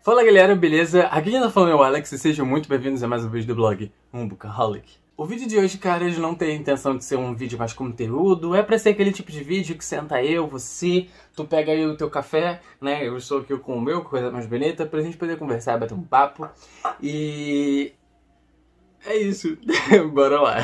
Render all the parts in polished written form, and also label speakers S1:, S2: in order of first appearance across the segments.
S1: Fala galera, beleza? Aqui quem tá falando é o Alex e sejam muito bem-vindos a mais um vídeo do blog Bookaholic. O vídeo de hoje, cara, ele não tem a intenção de ser um vídeo mais conteúdo, é pra ser aquele tipo de vídeo que senta eu, você, tu pega aí o teu café, né? Eu estou aqui com o meu, coisa mais bonita, pra gente poder conversar, bater um papo e... é isso, bora lá.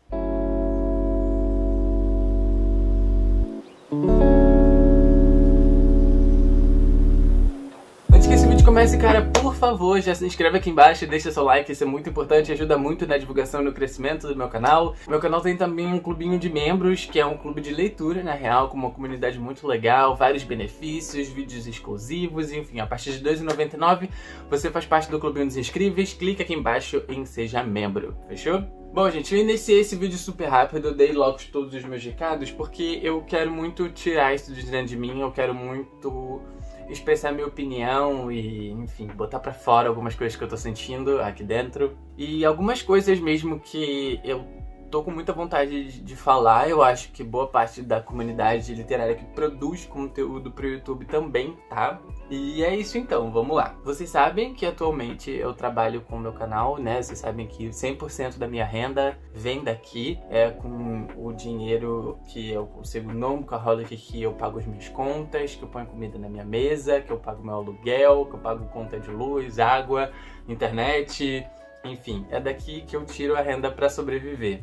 S1: Comece, cara, por favor, já se inscreve aqui embaixo, deixa seu like, isso é muito importante, ajuda muito na divulgação e no crescimento do meu canal. Meu canal tem também um clubinho de membros, que é um clube de leitura, na real, com uma comunidade muito legal, vários benefícios, vídeos exclusivos, enfim, a partir de R$ 2,99 você faz parte do clubinho dos inscríveis, clica aqui embaixo em seja membro, fechou? Bom, gente, eu iniciei esse vídeo super rápido, dei logo todos os meus recados, porque eu quero muito tirar isso de dentro de mim, eu quero muito expressar minha opinião e, enfim, botar pra fora algumas coisas que eu tô sentindo aqui dentro. E algumas coisas mesmo que eu tô com muita vontade de falar. Eu acho que boa parte da comunidade literária que produz conteúdo pro YouTube também, tá? E é isso então, vamos lá. Vocês sabem que atualmente eu trabalho com o meu canal, né? Vocês sabem que 100% da minha renda vem daqui. É com o dinheiro que eu consigo no Bookaholic, que eu pago as minhas contas, que eu ponho comida na minha mesa, que eu pago meu aluguel, que eu pago conta de luz, água, internet, enfim. É daqui que eu tiro a renda pra sobreviver.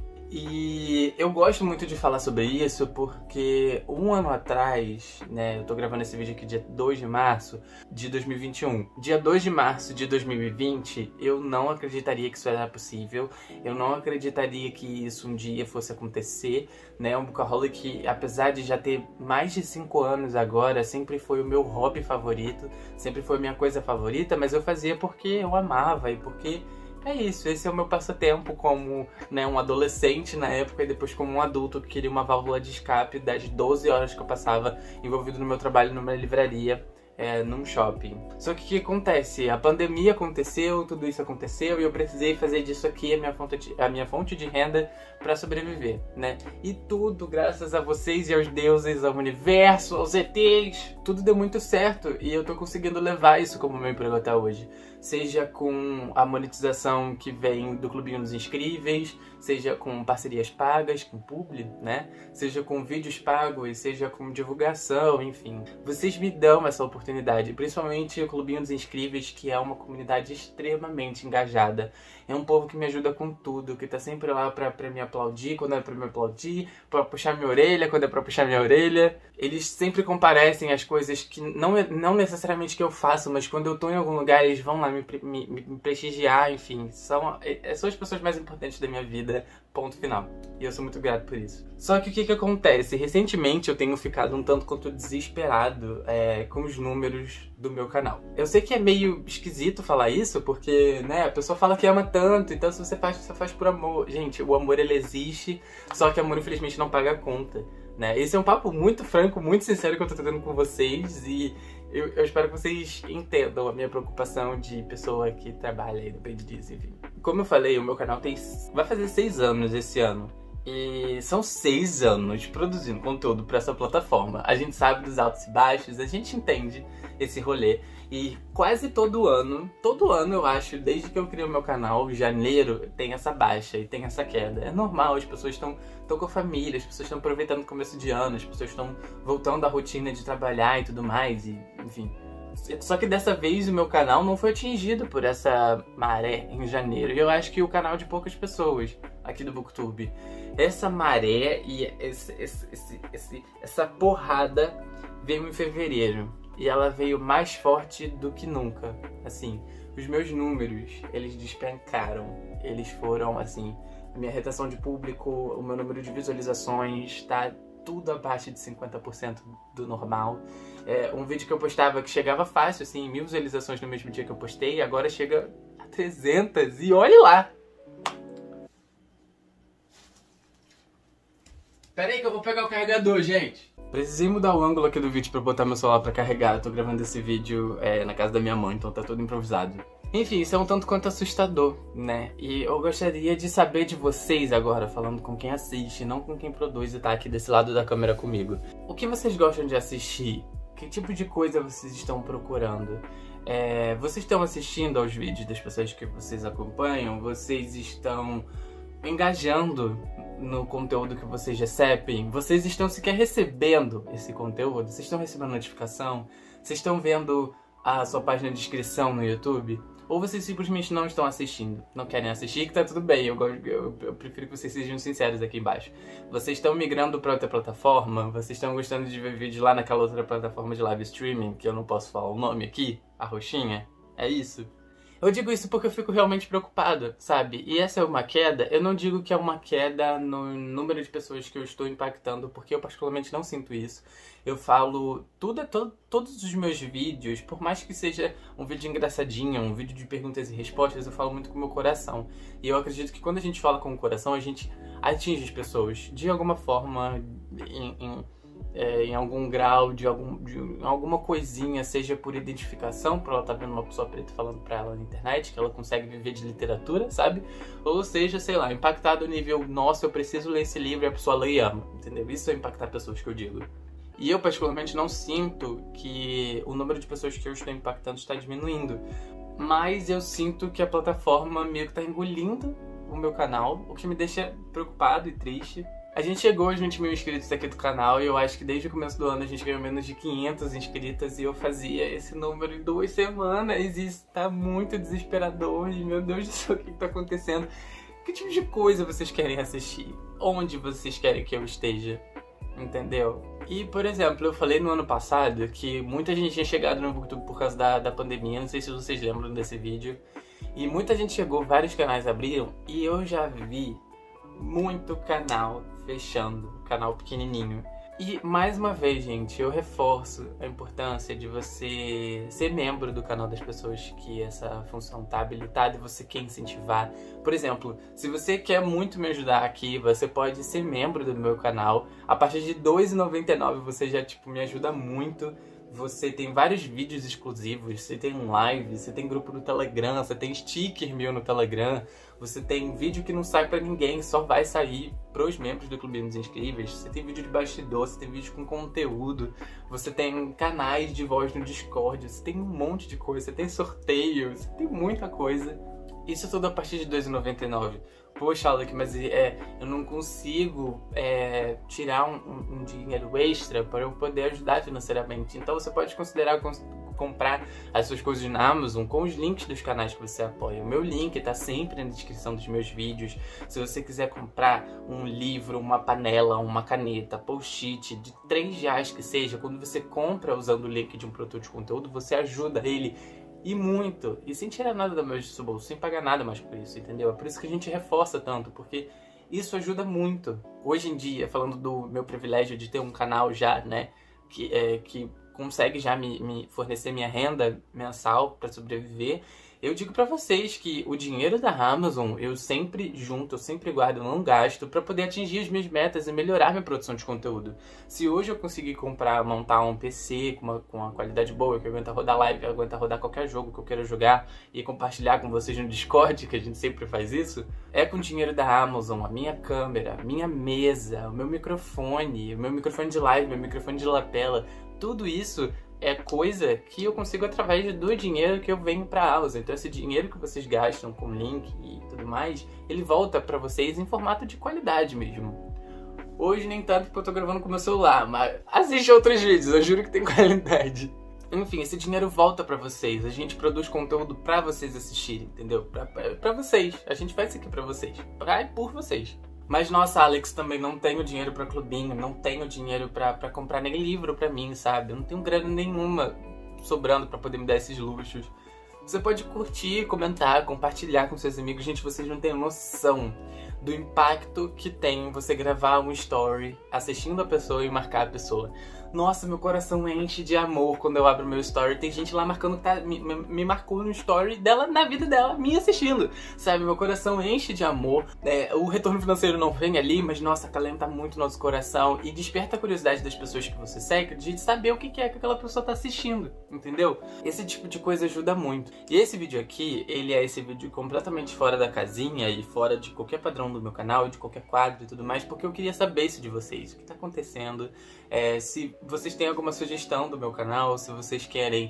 S1: E eu gosto muito de falar sobre isso porque um ano atrás, né, eu tô gravando esse vídeo aqui dia 2 de março de 2021. Dia 2 de março de 2020, eu não acreditaria que isso era possível, eu não acreditaria que isso um dia fosse acontecer, né, um Bookaholic, apesar de já ter mais de 5 anos agora, sempre foi o meu hobby favorito, sempre foi a minha coisa favorita, mas eu fazia porque eu amava e porque... é isso, esse é o meu passatempo como, né, um adolescente na época e depois como um adulto que queria uma válvula de escape das 12 horas que eu passava envolvido no meu trabalho numa livraria, num shopping. Só que o que acontece? A pandemia aconteceu, tudo isso aconteceu e eu precisei fazer disso aqui a minha fonte de renda para sobreviver, né? E tudo graças a vocês e aos deuses, ao universo, aos ETs, tudo deu muito certo e eu tô conseguindo levar isso como meu emprego até hoje. Seja com a monetização que vem do Clubinho dos Inscríveis, seja com parcerias pagas, com publi, né? Seja com vídeos pagos, seja com divulgação, enfim. Vocês me dão essa oportunidade, principalmente o Clubinho dos Inscríveis, que é uma comunidade extremamente engajada. É um povo que me ajuda com tudo, que tá sempre lá pra me aplaudir quando é pra me aplaudir, pra puxar minha orelha quando é pra puxar minha orelha. Eles sempre comparecem às coisas que não necessariamente que eu faço, mas quando eu tô em algum lugar eles vão lá me prestigiar, enfim. São as pessoas mais importantes da minha vida, ponto final. E eu sou muito grato por isso. Só que o que acontece? Recentemente eu tenho ficado um tanto quanto desesperado com os números do meu canal. Eu sei que é meio esquisito falar isso, porque, né, a pessoa fala que ama tanto, então se você faz por amor. Gente, o amor ele existe, só que amor infelizmente não paga a conta, né? Esse é um papo muito franco, muito sincero que eu tô tendo com vocês e eu espero que vocês entendam a minha preocupação de pessoa que trabalha e depende disso, enfim. Como eu falei, o meu canal vai fazer 6 anos esse ano. E são 6 anos produzindo conteúdo para essa plataforma. A gente sabe dos altos e baixos, a gente entende esse rolê. E quase todo ano eu acho, desde que eu criei o meu canal, janeiro, tem essa baixa e tem essa queda. É normal, as pessoas estão com a família, as pessoas estão aproveitando o começo de ano, as pessoas estão voltando à rotina de trabalhar e tudo mais, e enfim. Só que dessa vez o meu canal não foi atingido por essa maré em janeiro. E eu acho que o canal de poucas pessoas aqui do Booktube. Essa maré e essa porrada veio em fevereiro. E ela veio mais forte do que nunca. Assim, os meus números, eles despencaram. Eles foram, assim, a minha retenção de público, o meu número de visualizações tá tudo abaixo de 50% do normal. Um vídeo que eu postava que chegava fácil, assim, 1000 visualizações no mesmo dia que eu postei, agora chega a 300 e olhe lá! Pera aí que eu vou pegar o carregador, gente! Precisei mudar o ângulo aqui do vídeo pra botar meu celular pra carregar. Eu tô gravando esse vídeo na casa da minha mãe, então tá tudo improvisado. Enfim, isso é um tanto quanto assustador, né? E eu gostaria de saber de vocês agora, falando com quem assiste, não com quem produz e tá aqui desse lado da câmera comigo. O que vocês gostam de assistir? Que tipo de coisa vocês estão procurando? Vocês estão assistindo aos vídeos das pessoas que vocês acompanham? Vocês estão engajando no conteúdo que vocês recebem? Vocês estão sequer recebendo esse conteúdo? Vocês estão recebendo notificação? Vocês estão vendo a sua página de inscrição no YouTube? Ou vocês simplesmente não estão assistindo? Não querem assistir, que tá tudo bem. Eu prefiro que vocês sejam sinceros aqui embaixo. Vocês estão migrando para outra plataforma? Vocês estão gostando de ver vídeo lá naquela outra plataforma de live streaming, que eu não posso falar o nome aqui? A roxinha? É isso? Eu digo isso porque eu fico realmente preocupado, sabe? E essa é uma queda. Eu não digo que é uma queda no número de pessoas que eu estou impactando, porque eu particularmente não sinto isso. Eu falo todos os meus vídeos, por mais que seja um vídeo engraçadinho, um vídeo de perguntas e respostas, eu falo muito com o meu coração. E eu acredito que quando a gente fala com o coração, a gente atinge as pessoas de alguma forma, em algum grau, de alguma coisinha, seja por identificação, por ela estar vendo uma pessoa preta falando pra ela na internet, que ela consegue viver de literatura, sabe? Ou seja, sei lá, impactado no nível, nossa, eu preciso ler esse livro e a pessoa lê e ama, entendeu? Isso é impactar pessoas que eu digo. E eu, particularmente, não sinto que o número de pessoas que eu estou impactando está diminuindo. Mas eu sinto que a plataforma meio que está engolindo o meu canal, o que me deixa preocupado e triste. A gente chegou aos 20 mil inscritos aqui do canal e eu acho que desde o começo do ano a gente ganhou menos de 500 inscritas e eu fazia esse número em 2 semanas e isso tá muito desesperador e meu Deus do céu, o que tá acontecendo? Que tipo de coisa vocês querem assistir? Onde vocês querem que eu esteja? Entendeu? E, por exemplo, eu falei no ano passado que muita gente tinha chegado no BookTube por causa da pandemia, não sei se vocês lembram desse vídeo. E muita gente chegou, vários canais abriram e eu já vi muito canal fechando, canal pequenininho. E, mais uma vez, gente, eu reforço a importância de você ser membro do canal das pessoas que essa função tá habilitada e você quer incentivar. Por exemplo, se você quer muito me ajudar aqui, você pode ser membro do meu canal. A partir de R$ 2,99 você já, me ajuda muito. Você tem vários vídeos exclusivos, você tem live, você tem grupo no Telegram, você tem sticker meu no Telegram, você tem vídeo que não sai pra ninguém, só vai sair pros membros do Clube dos Incríveis, você tem vídeo de bastidor, você tem vídeo com conteúdo, você tem canais de voz no Discord, você tem um monte de coisa, você tem sorteio, você tem muita coisa. Isso tudo a partir de R$ 2,99. Poxa, Alec, mas eu não consigo tirar um dinheiro extra para eu poder ajudar financeiramente. Então você pode considerar comprar as suas coisas na Amazon com os links dos canais que você apoia. O meu link tá sempre na descrição dos meus vídeos. Se você quiser comprar um livro, uma panela, uma caneta, post-it de R$3 que seja, quando você compra usando o link de um produto de conteúdo, você ajuda ele. E muito, e sem tirar nada do meu bolso, sem pagar nada mais por isso, entendeu? É por isso que a gente reforça tanto, porque isso ajuda muito. Hoje em dia, falando do meu privilégio de ter um canal já, né, que consegue já me fornecer minha renda mensal para sobreviver, eu digo pra vocês que o dinheiro da Amazon eu sempre junto, eu sempre guardo, eu não gasto pra poder atingir as minhas metas e melhorar minha produção de conteúdo. Se hoje eu conseguir montar um PC com uma qualidade boa, que aguenta rodar live, que aguenta rodar qualquer jogo que eu queira jogar e compartilhar com vocês no Discord, que a gente sempre faz isso, é com o dinheiro da Amazon, a minha câmera, a minha mesa, o meu microfone de live, meu microfone de lapela, tudo isso é coisa que eu consigo através do dinheiro que eu venho pra Amazon. Então esse dinheiro que vocês gastam com link e tudo mais, ele volta pra vocês em formato de qualidade mesmo. Hoje nem tanto porque eu tô gravando com o meu celular, mas assiste outros vídeos, eu juro que tem qualidade. Enfim, esse dinheiro volta pra vocês, a gente produz conteúdo pra vocês assistirem, entendeu? Pra vocês, a gente faz isso aqui pra vocês, pra e por vocês. Mas nossa, Alex, também não tenho dinheiro pra clubinho, não tenho dinheiro pra comprar nem livro pra mim, sabe? Eu não tenho grana nenhuma sobrando pra poder me dar esses luxos. Você pode curtir, comentar, compartilhar com seus amigos. Gente, vocês não têm noção do impacto que tem você gravar um story assistindo a pessoa e marcar a pessoa. Nossa, meu coração enche de amor quando eu abro meu story. Tem gente lá marcando que me marcou no story dela, na vida dela, me assistindo. Sabe, meu coração enche de amor. O retorno financeiro não vem ali, mas nossa, acalenta muito nosso coração e desperta a curiosidade das pessoas que você segue de saber o que é que aquela pessoa tá assistindo, entendeu? Esse tipo de coisa ajuda muito. E esse vídeo aqui, ele é esse vídeo completamente fora da casinha e fora de qualquer padrão do meu canal, de qualquer quadro e tudo mais, porque eu queria saber isso de vocês, o que tá acontecendo, se vocês têm alguma sugestão do meu canal, se vocês querem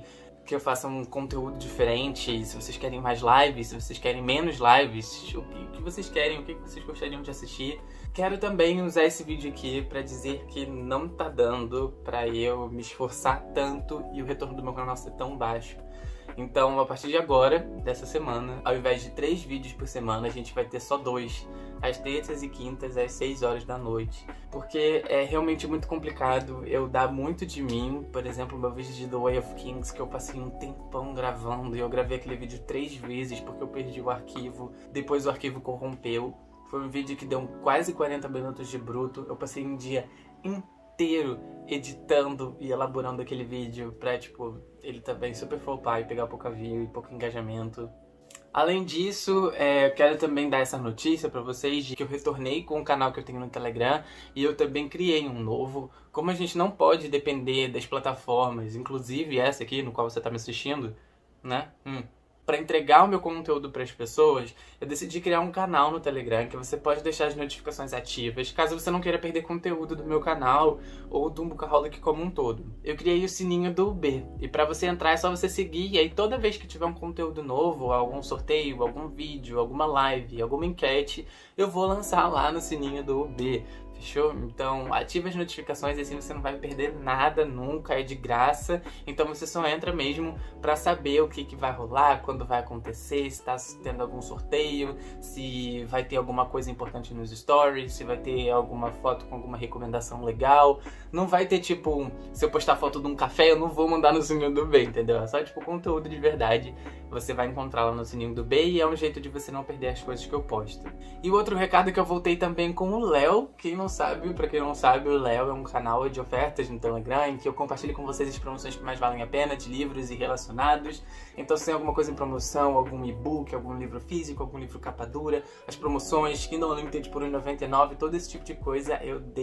S1: que eu faça um conteúdo diferente, se vocês querem mais lives, se vocês querem menos lives, o que vocês querem, o que vocês gostariam de assistir. Quero também usar esse vídeo aqui pra dizer que não tá dando pra eu me esforçar tanto e o retorno do meu canal ser tão baixo. Então, a partir de agora, dessa semana, ao invés de 3 vídeos por semana, a gente vai ter só 2, às terças e quintas, às 6 horas da noite. Porque é realmente muito complicado eu dar muito de mim. Por exemplo, o meu vídeo de The Way of Kings, que eu passei um tempão gravando, e eu gravei aquele vídeo 3 vezes porque eu perdi o arquivo, depois o arquivo corrompeu. Foi um vídeo que deu quase 40 minutos de bruto, eu passei um dia inteiro editando e elaborando aquele vídeo pra, tipo, ele também super flopar e pegar pouca view e pouco engajamento. Além disso, eu quero também dar essa notícia pra vocês de que eu retornei com o canal que eu tenho no Telegram e eu também criei um novo. Como a gente não pode depender das plataformas, inclusive essa aqui no qual você tá me assistindo, né? Para entregar o meu conteúdo para as pessoas, eu decidi criar um canal no Telegram que você pode deixar as notificações ativas, caso você não queira perder conteúdo do meu canal ou do Bookaholic como um todo. Eu criei o sininho do UB, e para você entrar é só você seguir, e aí toda vez que tiver um conteúdo novo, algum sorteio, algum vídeo, alguma live, alguma enquete, eu vou lançar lá no sininho do UB. Fechou? Então ativa as notificações, assim você não vai perder nada nunca, é de graça. Então você só entra mesmo pra saber o que vai rolar, quando vai acontecer, se tá tendo algum sorteio, se vai ter alguma coisa importante nos stories, se vai ter alguma foto com alguma recomendação legal. Não vai ter tipo, se eu postar foto de um café, eu não vou mandar no sininho do B, entendeu? É só tipo conteúdo de verdade. Você vai encontrar lá no sininho do B e é um jeito de você não perder as coisas que eu posto. E o outro recado é que eu voltei também com o Léo. Quem não sabe, pra quem não sabe, o Léo é um canal de ofertas no Telegram em que eu compartilho com vocês as promoções que mais valem a pena, de livros e relacionados. Então se tem alguma coisa em promoção, algum e-book, algum livro físico, algum livro capa dura, as promoções, Kindle Unlimited por R$1,99, todo esse tipo de coisa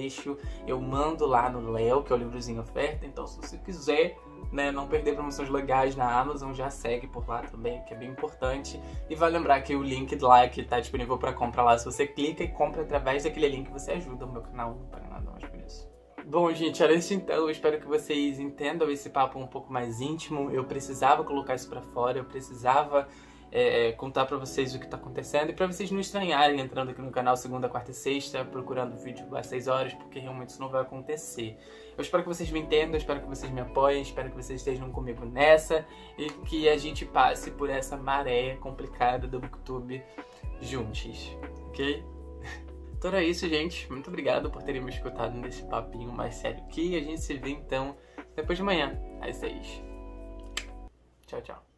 S1: eu mando lá no Léo, que é o livrozinho oferta. Então se você quiser, né, não perder promoções legais na Amazon, já segue por lá também, que é bem importante. E vai lembrar que o link lá que tá disponível para compra lá, se você clica e compra através daquele link, você ajuda o meu canal, não paga nada mais por isso. Bom, gente, era isso então. Eu espero que vocês entendam esse papo um pouco mais íntimo. Eu precisava colocar isso pra fora, eu precisava contar pra vocês o que tá acontecendo e pra vocês não estranharem entrando aqui no canal segunda, quarta e sexta, procurando vídeo às 6 horas, porque realmente isso não vai acontecer. Eu espero que vocês me entendam, eu espero que vocês me apoiem, espero que vocês estejam comigo nessa e que a gente passe por essa maré complicada do Booktube juntos, ok? Então era isso, gente. Muito obrigado por terem me escutado nesse papinho mais sério aqui. A gente se vê então depois de manhã, às 6. Tchau, tchau.